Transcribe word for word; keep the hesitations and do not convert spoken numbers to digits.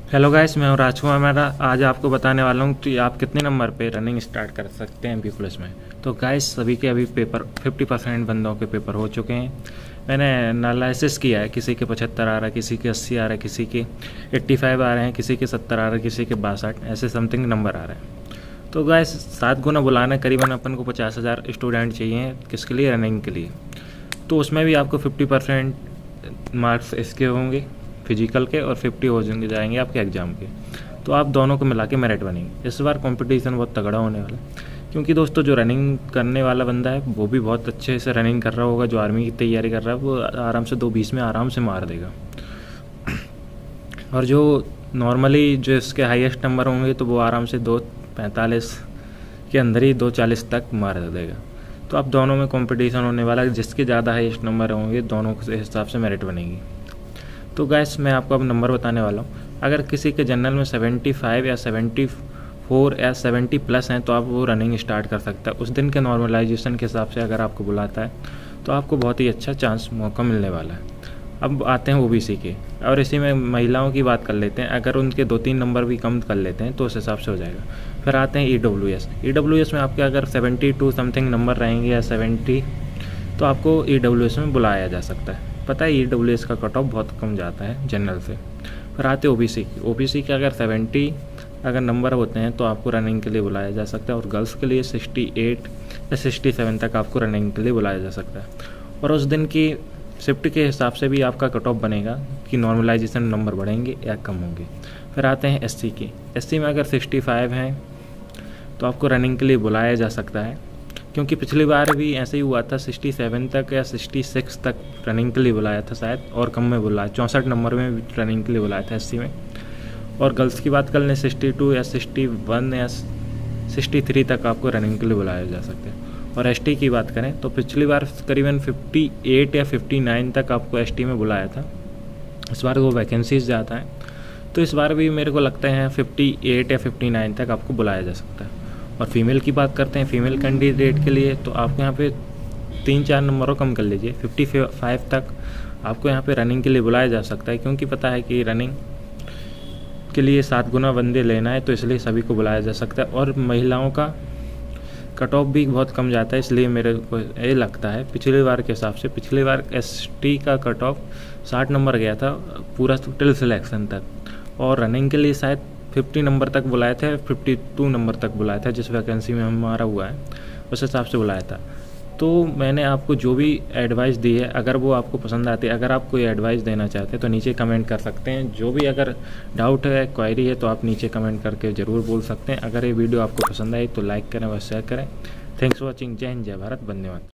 Hello guys, मैं हूँ राजकुमार मेहरा। आज आपको बताने वाला हूँ कि आप कितने नंबर पे रनिंग स्टार्ट कर सकते हैं एमपी पुलिस में। तो गाइस, सभी के अभी पेपर पचास परसेंट बंदों के पेपर हो चुके हैं। मैंने एनालिसिस किया है, किसी के पचहत्तर आ रहा है, किसी के अस्सी आ रहा है, किसी के पचासी आ रहे हैं, किसी के सत्तर आ रहा है, किसी के बासठ, ऐसे समथिंग नंबर आ रहे हैं। तो गाइस, सात गुना बुलाना करीबन अपन को पचास हज़ार स्टूडेंट चाहिए, किसके लिए? रनिंग के लिए। तो उसमें भी आपको फिफ्टी परसेंट मार्क्स इसके होंगे फिजिकल के, और फिफ्टी हो जाएंगे आपके एग्ज़ाम के। तो आप दोनों को मिला के मेरिट बनेंगे। इस बार कंपटीशन बहुत तगड़ा होने वाला है, क्योंकि दोस्तों जो रनिंग करने वाला बंदा है वो भी बहुत अच्छे से रनिंग कर रहा होगा। जो आर्मी की तैयारी कर रहा है वो आराम से दो बीस में आराम से मार देगा। और जो नॉर्मली जो इसके हाईएस्ट नंबर होंगे तो वो आराम से दो पैंतालीस के अंदर ही दो चालीस तक मार देगा। तो आप दोनों में कंपटीशन होने वाला है, जिसके ज़्यादा हाईएस्ट नंबर होंगे दोनों के हिसाब से मेरिट बनेगी। तो गैस, मैं आपको अब नंबर बताने वाला हूँ। अगर किसी के जनरल में पचहत्तर या चौहत्तर या सत्तर प्लस हैं तो आप वो रनिंग स्टार्ट कर सकता है। उस दिन के नॉर्मलाइजेशन के हिसाब से अगर आपको बुलाता है तो आपको बहुत ही अच्छा चांस मौका मिलने वाला है। अब आते हैं ओबीसी के, और इसी में महिलाओं की बात कर लेते हैं। अगर उनके दो तीन नंबर भी कम कर लेते हैं तो उस हिसाब से हो जाएगा। फिर आते हैं ईडब्ल्यूएस। ईडब्ल्यूएस में आपके अगर बहत्तर समथिंग नंबर रहेंगे या सत्तर, तो आपको ईडब्ल्यूएस में बुलाया जा सकता है। पता है ईडब्ल्यूएस का कट ऑफ बहुत कम जाता है जनरल से। फिर आते ओबीसी की। ओबीसी के अगर सत्तर अगर नंबर होते हैं तो आपको रनिंग के लिए बुलाया जा सकता है, और गर्ल्स के लिए अड़सठ या सड़सठ तक आपको रनिंग के लिए बुलाया जा सकता है। और उस दिन की शिफ्ट के हिसाब से भी आपका कट ऑफ बनेगा कि नॉर्मलाइजेशन नंबर बढ़ेंगे या कम होंगे। फिर आते हैं एससी की। एससी में अगर पैंसठ हैं तो आपको रनिंग के लिए बुलाया जा सकता है, क्योंकि पिछली बार भी ऐसे ही हुआ था। सड़सठ तक या छियासठ तक रनिंग के लिए बुलाया था शायद, और कम में बुलाया, चौंसठ नंबर में रनिंग के लिए बुलाया था एससी में। और गर्ल्स की बात कर लें, बासठ या इकसठ या तिरसठ तक आपको रनिंग के लिए बुलाया जा सकता है। और एसटी की बात करें तो पिछली बार करीबन अट्ठावन या उनसठ तक आपको एसटी में बुलाया था। इस बार वो वैकेंसीज ज़्यादा हैं, तो इस बार भी मेरे को लगता है अट्ठावन या उनसठ तक आपको बुलाया जा सकता है। और फीमेल की बात करते हैं, फीमेल कैंडिडेट के लिए तो आपको यहाँ पे तीन चार नंबरों कम कर लीजिए, पचपन तक आपको यहाँ पे रनिंग के लिए बुलाया जा सकता है। क्योंकि पता है कि रनिंग के लिए सात गुना बंदे लेना है, तो इसलिए सभी को बुलाया जा सकता है। और महिलाओं का कट ऑफ भी बहुत कम जाता है, इसलिए मेरे को ये लगता है पिछली बार के हिसाब से, पिछली बार एसटी का कट ऑफ साठ नंबर गया था पूरा टिल सिलेक्शन तक, और रनिंग के लिए शायद पचास नंबर तक बुलाया था, बावन नंबर तक बुलाया था, जिस वैकेंसी में हमारा हुआ है उस हिसाब से बुलाया था। तो मैंने आपको जो भी एडवाइस दी है, अगर वो आपको पसंद आती है, अगर आप कोई एडवाइस देना चाहते हैं तो नीचे कमेंट कर सकते हैं। जो भी अगर डाउट है, क्वेरी है, तो आप नीचे कमेंट करके ज़रूर बोल सकते हैं। अगर ये वीडियो आपको पसंद आई तो लाइक करें व शेयर करें। Thanks for watching. जय हिंद, जय भारत, वंदे मातरम।